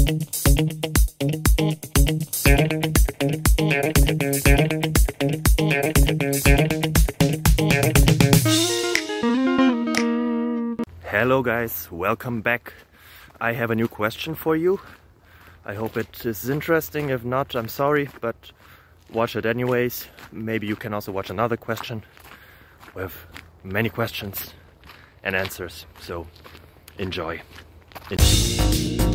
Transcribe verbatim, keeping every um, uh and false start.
Hello guys, welcome back. I have a new question for you. I hope it is interesting. If not, I'm sorry, but watch it anyways. Maybe you can also watch another question with many questions and answers. So enjoy. Enjoy.